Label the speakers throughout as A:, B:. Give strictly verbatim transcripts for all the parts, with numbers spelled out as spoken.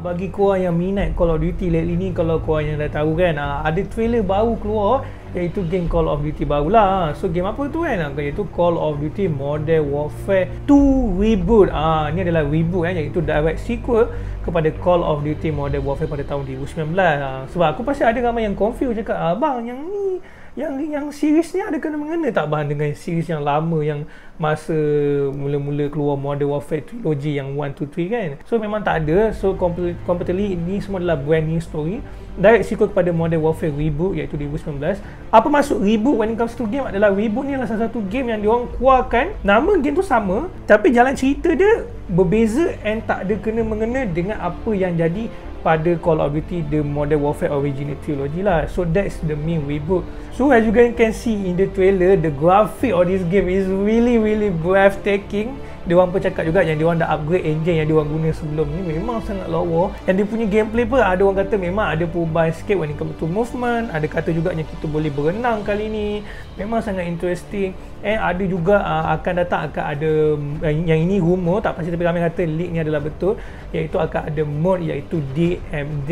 A: bagi korang yang minat Call of Duty lately ni, kalau korang yang dah tahu kan, uh, ada trailer baru keluar iaitu game Call of Duty barulah. So game apa tu kan? Iaitu Call of Duty Modern Warfare two Reboot. Ah, ni adalah reboot kan, iaitu direct sequel kepada Call of Duty Modern Warfare pada tahun dua ribu sembilan belas. Ah, sebab aku pasti ada ramai yang confuse cakap, abang yang ni yang yang series ni ada kena mengena tak bang dengan series yang lama yang masa mula-mula keluar Modern Warfare Trilogy yang one, two, three kan. So memang tak ada. So completely ini semua adalah brand new story, direct sequel kepada Modern Warfare Reboot iaitu dua ribu sembilan belas. Apa maksud reboot when it comes to game adalah reboot ni adalah salah satu game yang diorang keluarkan, nama game tu sama tapi jalan cerita dia berbeza and tak ada kena mengena dengan apa yang jadi pada Call of Duty The Modern Warfare Original Trilogy lah. So that's the main reboot. So as you guys can see in the trailer, the graphic of this game is really really breathtaking. Diorang pun cakap juga yang diorang dah upgrade engine yang diorang guna sebelum ni, memang sangat lawa. And dia punya gameplay pun ada orang kata memang ada perubahan sikit when it comes to movement. Ada kata juga yang kita boleh berenang kali ni, memang sangat interesting. And ada juga uh, akan datang akan ada uh, yang ini rumor tak pasti tapi ramai kata leak ni adalah betul, iaitu akan ada mode iaitu D M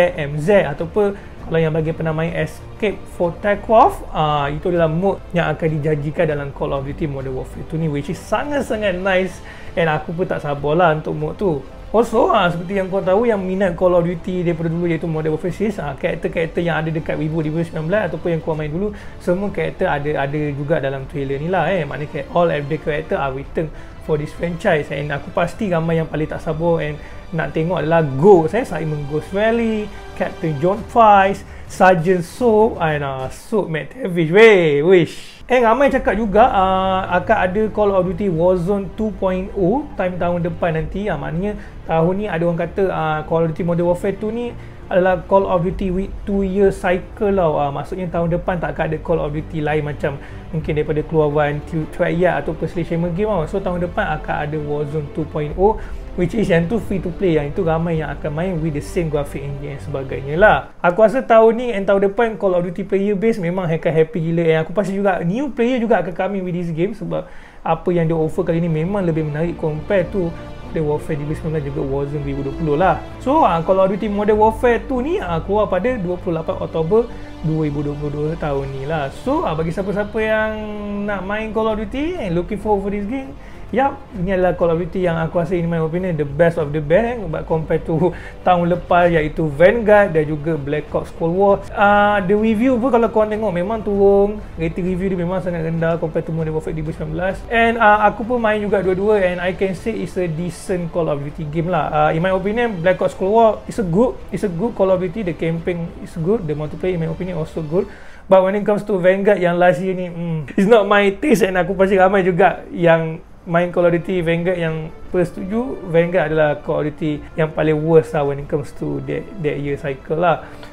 A: Z ataupun kalau yang bagi pernah main Escape for Tarkov, uh, itu adalah mode yang akan dijanjikan dalam Call of Duty Modern Warfare tu ni, which is sangat-sangat nice. And aku pun tak sabarlah untuk mode tu. Also, uh, seperti yang kau tahu yang minat Call of Duty daripada dulu iaitu Modern Warfare series, uh, karakter-karakter yang ada dekat Reboot dua ribu sembilan belas ataupun yang kau main dulu, semua karakter ada ada juga dalam trailer ni lah eh. Maknanya all of the character are return for this franchise. And aku pasti ramai yang paling tak sabar and nak tengok adalah Ghost eh, Simon Ghost Rally, Captain John Price, Sergeant Soap, and uh, Soap McTavish, weh, wish. Eh, ramai cakap juga uh, akan ada Call of Duty Warzone two point oh time tahun depan nanti. Uh, maknanya tahun ni ada orang kata uh, Call of Duty Modern Warfare two ni adalah Call of Duty with two year cycle lah. Uh, maksudnya tahun depan tak akan ada Call of Duty lain macam mungkin daripada keluaran Triad atau PlayStation game lah. So tahun depan akan ada Warzone two point oh, which is yang tu free to play, yang itu ramai yang akan main with the same graphic engine dan sebagainya lah. Aku rasa tahun ni and tahun depan Call of Duty player base memang akan happy gila. And aku pasti juga new player juga akan coming with this game sebab apa yang dia offer kali ni memang lebih menarik compare to Modern Warfare dua ribu sembilan belas juga Warzone dua ribu dua puluh lah. So uh, Call of Duty Modern Warfare two ni uh, keluar pada dua puluh lapan Oktober dua ribu dua puluh dua tahun ni lah. So uh, bagi siapa-siapa yang nak main Call of Duty and looking forward for this game, yap, ini adalah Call of Duty yang aku rasa in my opinion the best of the best eh, compared to tahun lepas iaitu Vanguard dan juga Black Ops Cold War. Uh, the review pun kalau korang tengok memang turun, rating review dia memang sangat rendah compared to Modern Warfare dua ribu sembilan belas. And uh, aku pun main juga dua-dua and I can say it's a decent Call of Duty game lah. Uh, in my opinion Black Ops Cold War is a good, it's a good Call of Duty. The campaign is good, the multiplayer in my opinion also good. But when it comes to Vanguard yang last year ni, mm, it's not my taste and aku pasti ramai juga yang main Call of Duty Vanguard yang persetuju Vanguard adalah Call of Duty yang paling worst lah when it comes to that, that year cycle lah.